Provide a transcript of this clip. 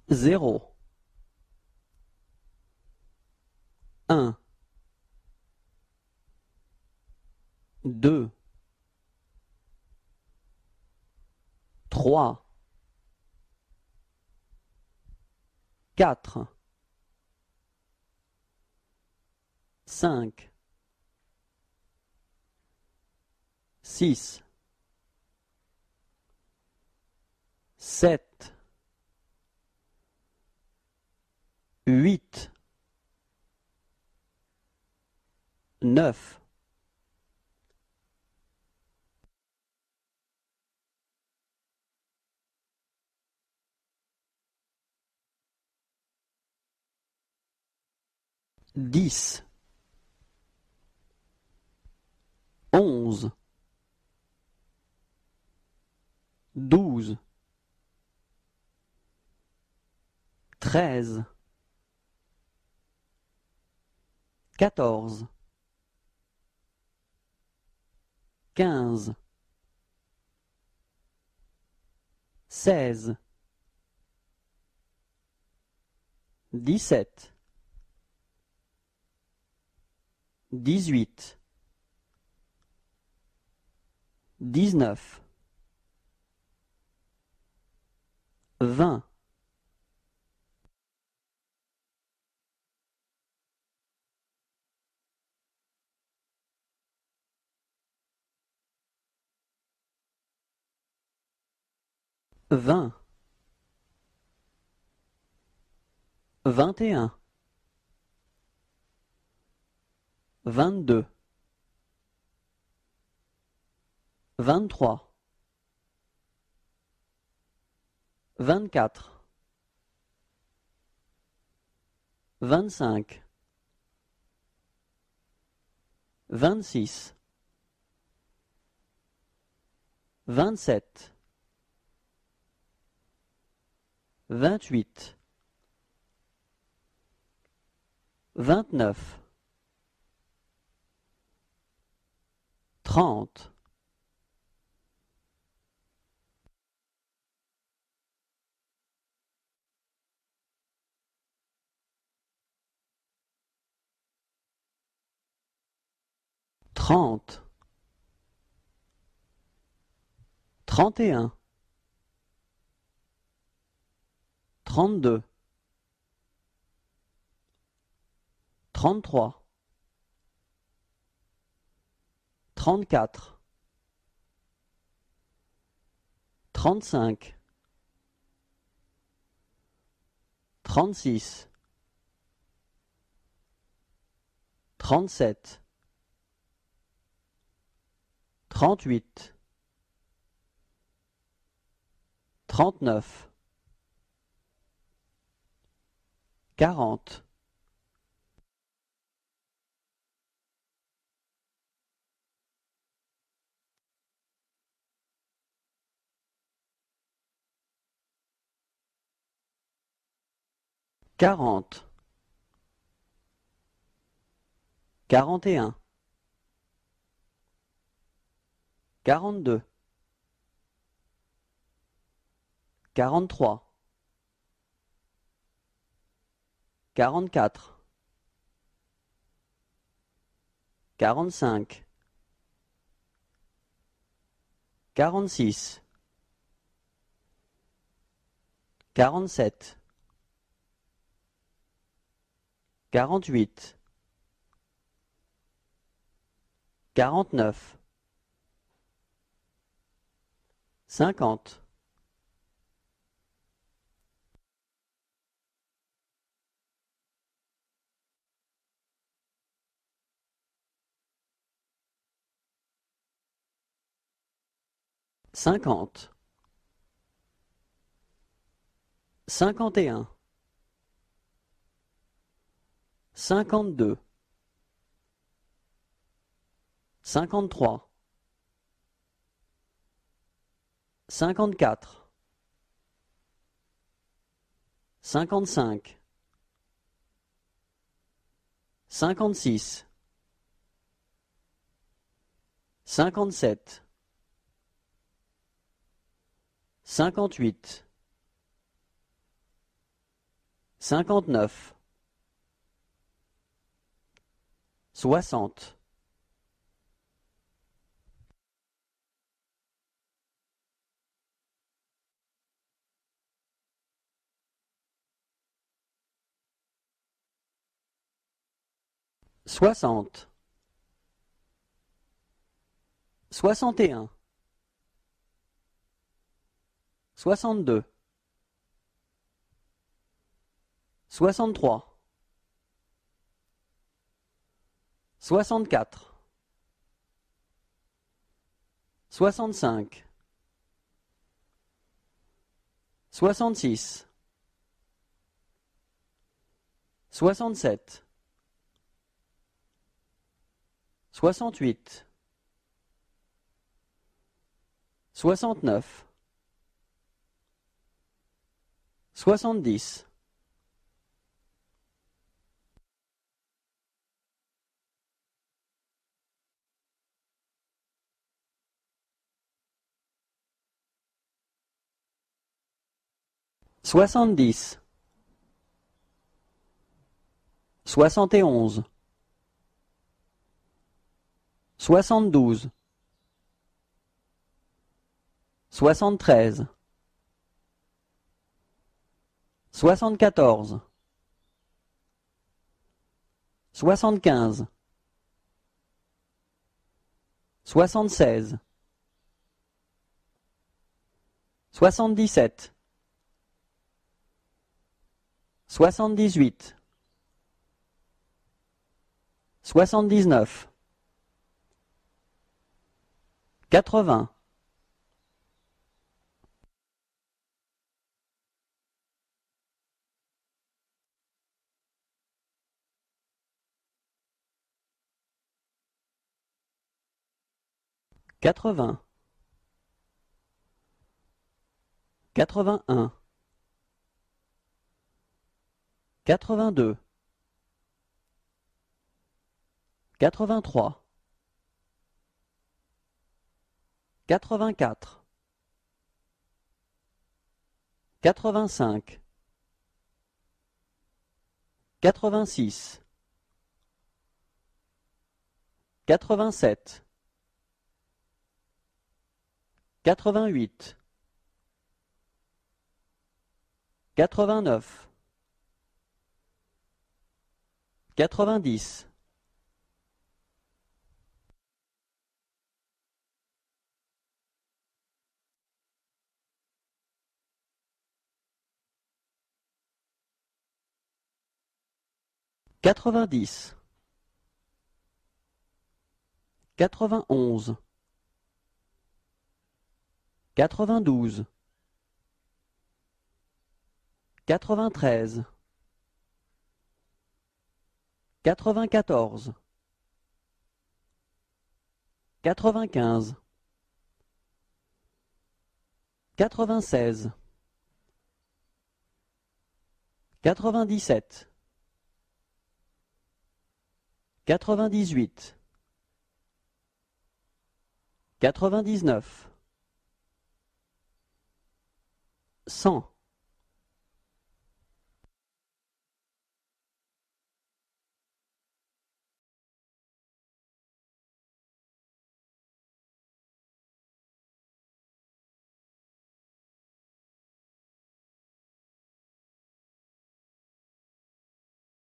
0, 1, 2, 3, 4, 5, 6, 7, 8, 9, 10, 11, 12, 13, 14, 15, 16, 17, 18, 19, 20, 20, 21, 22, 23, 24, 25, 26, 27, 28, 29, 30, 30, 31, 32, 33, 34, 35, 36, 37, 38, 39, 40, 40, 41, 42, 43, 44, 45, 46, 47, 48, 49, 50, 50, 51, 52, 53, 54, 55, 56, 57, 58, 59, 60, 60, 61, 62, 63, 64, 65, 66, 67, 68, 69, 70, 70, 71, 72, 73, 74, 75, 76, 77, 78, 79, 80, 80, 81, 82, 83, 84, 85, 86, 87, 88, 89, 90, 90, 91, 92, 93, 94, 95, 96, 97, 98, 99, 100.